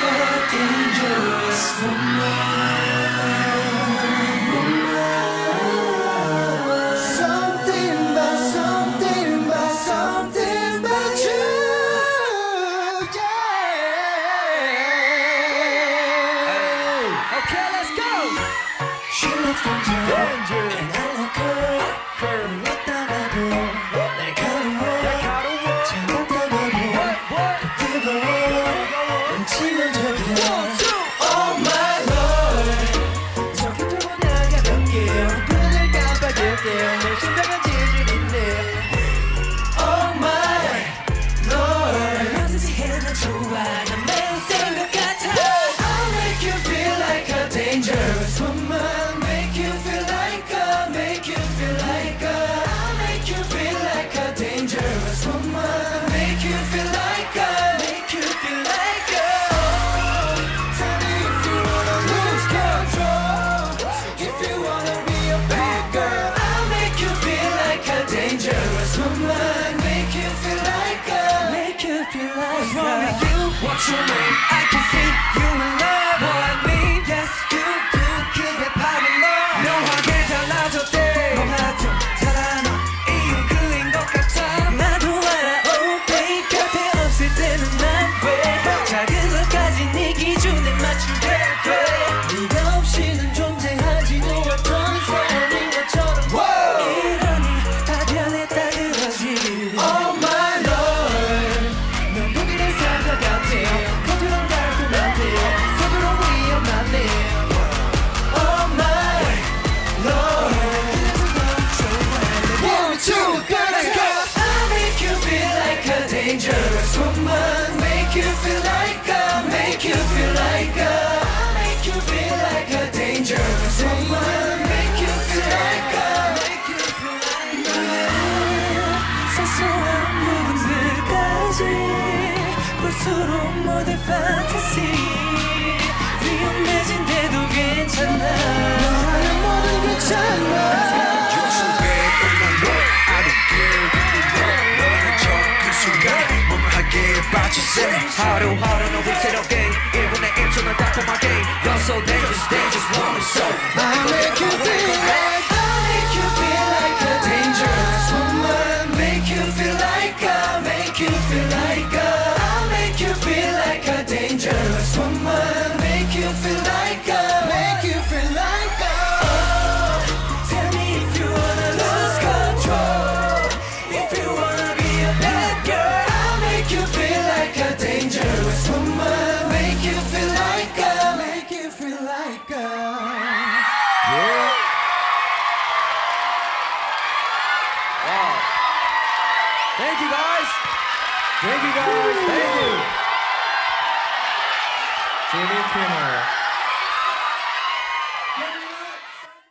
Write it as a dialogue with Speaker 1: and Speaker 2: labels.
Speaker 1: What's your name? I can see you in love. What I need, yes you do. 그게 바로 love. 묘하게 달라졌대. 뭔가 좀 살아나. 이유 그인 것 같아. 나도 알아. Oh babe. 곁에 없을 때는 난 왜 작은 것까지 네 기준에 맞추게 돼. 네가 없이는 존재하지도 않던 사람인 것처럼. 이러니 다 변했다 그러지. Oh my lord. 넌 독일의 사과 같아. 커피랑 달콤한데 속으로 위험하네. Oh my lord. 그래서 넌 좋아해. 1, 2, let's go. I'll make you feel like a dangerous woman. Make you feel like a, make you feel like a. I'll make you feel like a dangerous woman. Make you feel like a, make you feel like a. 사소한 부분들까지 볼수록 모두 fantasy. 위험해진데도 괜찮아. 너라면 뭐든 괜찮아. 하루하루는 위태롭게 1분에 1초는 달콤하게 You're so dangerous, dangerous woman. So I'll make you feel like, I'll make you feel like a dangerous woman. Make you feel like a, make you feel like a. I'll make you feel like a dangerous woman. Make you feel like a, make you feel like a. Oh, tell me if you wanna lose control. If you wanna be a bad girl, I'll make you feel like a dangerous woman. Make you feel like a, make you feel like a.
Speaker 2: Yeah. Wow. Thank you guys. Thank you guys. Thank you. Jimmy Kimmel.